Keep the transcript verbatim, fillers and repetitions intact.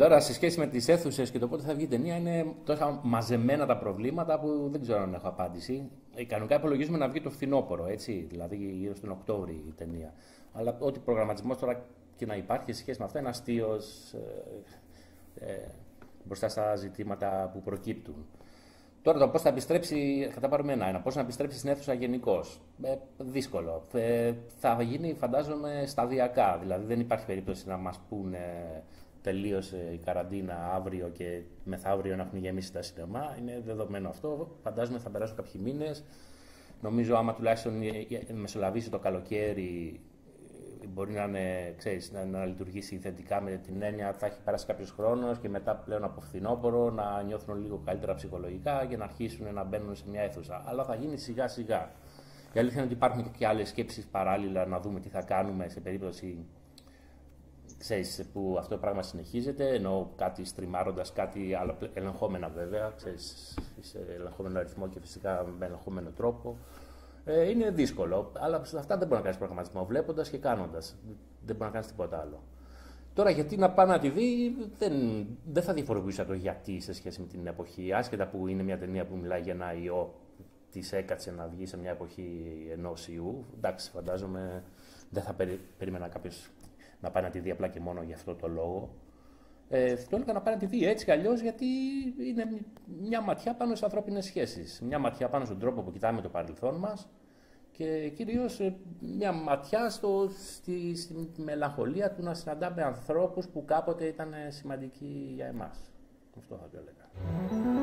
Τώρα, σε σχέση με τις αίθουσες και το πότε θα βγει η ταινία, είναι τόσα μαζεμένα τα προβλήματα που δεν ξέρω αν έχω απάντηση. Ε, Κανονικά υπολογίζουμε να βγει το φθινόπωρο, έτσι, δηλαδή γύρω στον Οκτώβρη η ταινία. Αλλά ό,τι προγραμματισμός τώρα και να υπάρχει σε σχέση με αυτά είναι αστείος ε, ε, μπροστά στα ζητήματα που προκύπτουν. Τώρα το πώς θα επιστρέψει, θα τα πάρουμε ένα-ένα. Πώς να επιστρέψει στην αίθουσα γενικώς. Ε, δύσκολο. Ε, θα γίνει, φαντάζομαι, σταδιακά. Δηλαδή δεν υπάρχει περίπτωση να μας πούνε τελείωσε η καραντίνα αύριο και μεθαύριο να έχουν γεμίσει τα σινεμά. Είναι δεδομένο αυτό. Φαντάζομαι θα περάσουν κάποιοι μήνες. Νομίζω άμα τουλάχιστον μεσολαβήσει το καλοκαίρι, μπορεί να, είναι, ξέρεις, να, να λειτουργήσει θετικά με την έννοια θα έχει περάσει κάποιος χρόνος και μετά πλέον από φθινόπωρο να νιώθουν λίγο καλύτερα ψυχολογικά και να αρχίσουν να μπαίνουν σε μια αίθουσα. Αλλά θα γίνει σιγά σιγά. Η αλήθεια είναι ότι υπάρχουν και άλλες σκέψεις παράλληλα να δούμε τι θα κάνουμε σε περίπτωση, ξέρεις, που αυτό το πράγμα συνεχίζεται, ενώ κάτι στριμάροντας, κάτι άλλο, ελεγχόμενα βέβαια, ξέρεις, σε ελεγχόμενο αριθμό και φυσικά με ελεγχόμενο τρόπο. Ε, είναι δύσκολο, αλλά σε αυτά δεν μπορεί να κάνεις προγραμματισμό, βλέποντας και κάνοντας. Δεν μπορεί να κάνεις τίποτα άλλο. Τώρα, γιατί να πάει να τη δει, δεν, δεν θα διαφοροποιούσα το γιατί σε σχέση με την εποχή. Άσχετα που είναι μια ταινία που μιλάει για ένα ιό, της έκατσε να βγει σε μια εποχή ενός ιού. Εντάξει, φαντάζομαι δεν θα περί, περίμενα κάποιος να πάει να τη δει απλά και μόνο για αυτό το λόγο. Ε, το έλεγα να πάει να τη δει έτσι κι αλλιώς, γιατί είναι μια ματιά πάνω στις ανθρώπινες σχέσεις. Μια ματιά πάνω στον τρόπο που κοιτάμε το παρελθόν μας και κυρίως μια ματιά στο, στη, στη μελαγχολία του να συναντάμε ανθρώπους που κάποτε ήταν σημαντικοί για εμάς. Αυτό θα το έλεγα.